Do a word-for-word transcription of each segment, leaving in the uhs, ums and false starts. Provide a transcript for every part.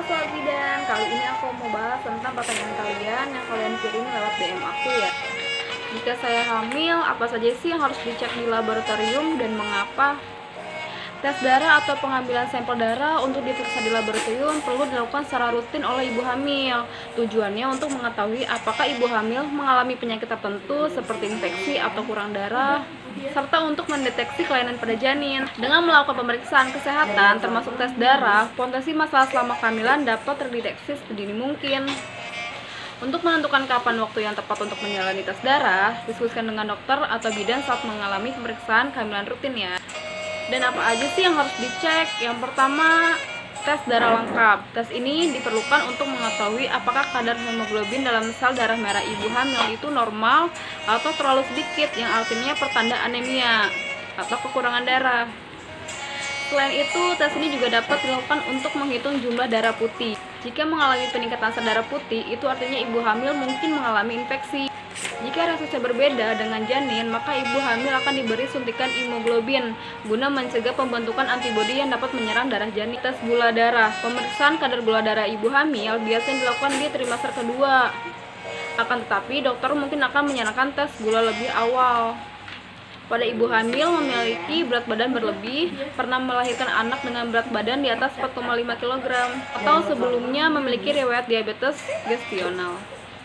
Sobat Bidan, kali ini aku mau bahas tentang pertanyaan kalian yang kalian kirim lewat D M aku ya. Jika saya hamil, apa saja sih yang harus dicek di laboratorium dan mengapa? Tes darah atau pengambilan sampel darah untuk diperiksa di laboratorium perlu dilakukan secara rutin oleh ibu hamil. Tujuannya untuk mengetahui apakah ibu hamil mengalami penyakit tertentu seperti infeksi atau kurang darah, serta untuk mendeteksi kelainan pada janin. Dengan melakukan pemeriksaan kesehatan termasuk tes darah, potensi masalah selama kehamilan dapat terdeteksi sedini mungkin. Untuk menentukan kapan waktu yang tepat untuk menjalani tes darah, diskusikan dengan dokter atau bidan saat mengalami pemeriksaan kehamilan rutin ya. Dan apa aja sih yang harus dicek? Yang pertama, tes darah lengkap. Tes ini diperlukan untuk mengetahui apakah kadar hemoglobin dalam sel darah merah ibu hamil itu normal atau terlalu sedikit, yang artinya pertanda anemia atau kekurangan darah. Selain itu, tes ini juga dapat dilakukan untuk menghitung jumlah darah putih. Jika mengalami peningkatan sel darah putih, itu artinya ibu hamil mungkin mengalami infeksi. Jika resesnya berbeda dengan janin, maka ibu hamil akan diberi suntikan hemoglobin guna mencegah pembentukan antibodi yang dapat menyerang darah janin. Tes gula darah. Pemeriksaan kadar gula darah ibu hamil biasanya dilakukan di trimester kedua. Akan tetapi, dokter mungkin akan menyarankan tes gula lebih awal. Pada ibu hamil memiliki berat badan berlebih, pernah melahirkan anak dengan berat badan di atas empat koma lima kilogram, atau sebelumnya memiliki riwayat diabetes gestional.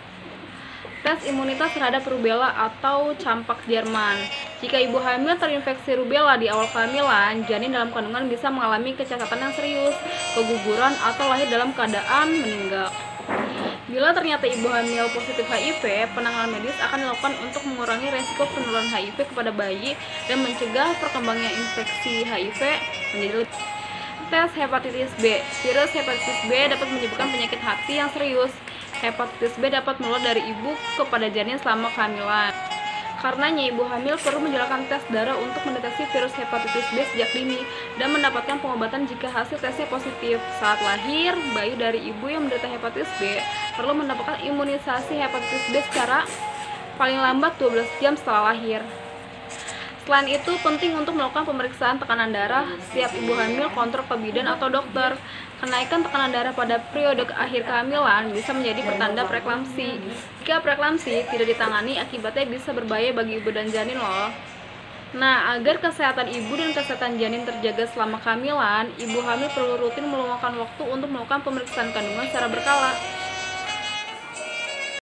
Tes imunitas terhadap rubella atau campak Jerman. Jika ibu hamil terinfeksi rubella di awal kehamilan, janin dalam kandungan bisa mengalami kecacatan yang serius, keguguran, atau lahir dalam keadaan meninggal. Bila ternyata ibu hamil positif H I V, penanganan medis akan dilakukan untuk mengurangi resiko penularan H I V kepada bayi dan mencegah perkembangan infeksi H I V menjadi lebih. Tes hepatitis B. Virus hepatitis B dapat menyebabkan penyakit hati yang serius. Hepatitis B dapat menular dari ibu kepada janin selama kehamilan. Karenanya, ibu hamil perlu menjalankan tes darah untuk mendeteksi virus hepatitis B sejak dini dan mendapatkan pengobatan jika hasil tesnya positif. Saat lahir, bayi dari ibu yang menderita hepatitis B perlu mendapatkan imunisasi hepatitis B secara paling lambat dua belas jam setelah lahir. Selain itu, penting untuk melakukan pemeriksaan tekanan darah setiap ibu hamil kontrol ke bidan atau dokter. Kenaikan tekanan darah pada periode akhir kehamilan bisa menjadi pertanda preeklamsi. Jika preeklamsi tidak ditangani, akibatnya bisa berbahaya bagi ibu dan janin loh. Nah, agar kesehatan ibu dan kesehatan janin terjaga selama kehamilan, ibu hamil perlu rutin meluangkan waktu untuk melakukan pemeriksaan kandungan secara berkala.